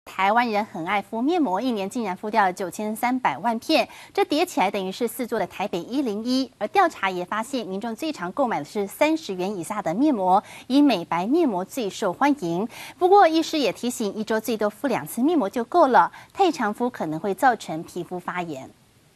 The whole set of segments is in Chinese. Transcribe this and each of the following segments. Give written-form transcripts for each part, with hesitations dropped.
台湾人很爱敷面膜，一年竟然敷掉了9300万片，这叠起来等于是4座的台北101。而调查也发现，民众最常购买的是30元以下的面膜，以美白面膜最受欢迎。不过，医师也提醒，一周最多敷2次面膜就够了，太常敷可能会造成皮肤发炎。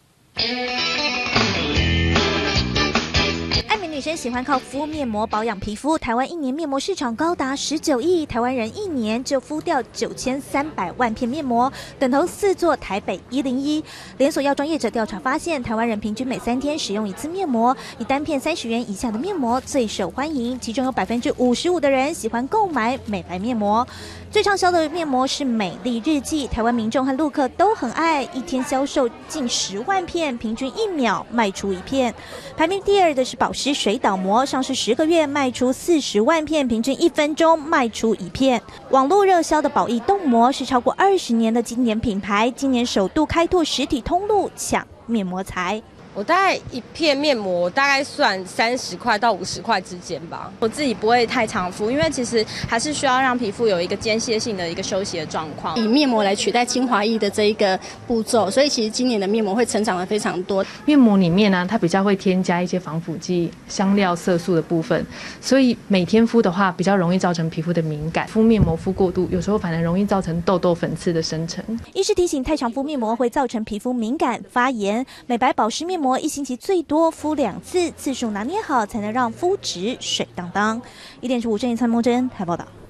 爱美女生喜欢靠敷面膜保养皮肤，台湾一年面膜市场高达19亿，台湾人一年就敷掉9300万片面膜，等同4座台北101。连锁药妆业者调查发现，台湾人平均每3天使用1次面膜，以单片30元以下的面膜最受欢迎，其中有55%的人喜欢购买美白面膜。最畅销的面膜是美丽日记，台湾民众和陆客都很爱，一天销售近10万片，平均1秒卖出1片。排名第2的是保湿水导膜，上市10个月卖出40万片，平均1分钟卖出1片。网络热销的宝益冻膜是超过20年的经典品牌，今年首度开拓实体通路抢面膜材。 我大概一片面膜大概算30块到50块之间吧。 我自己不会太常敷，因为其实还是需要让皮肤有一个间歇性的一个休息的状况。 以面膜来取代精华液的这一个步骤，所以其实今年的面膜会成长的非常多。 面膜里面呢，它比较会添加一些防腐剂、香料、色素的部分，所以每天敷的话比较容易造成皮肤的敏感。敷面膜敷过度，有时候反而容易造成痘痘、粉刺的生成。 医师提醒，太常敷面膜会造成皮肤敏感、发炎。美白保湿面膜1星期最多敷2次，次数拿捏好才能让肤质水当当。1点15正义参谋真台报道。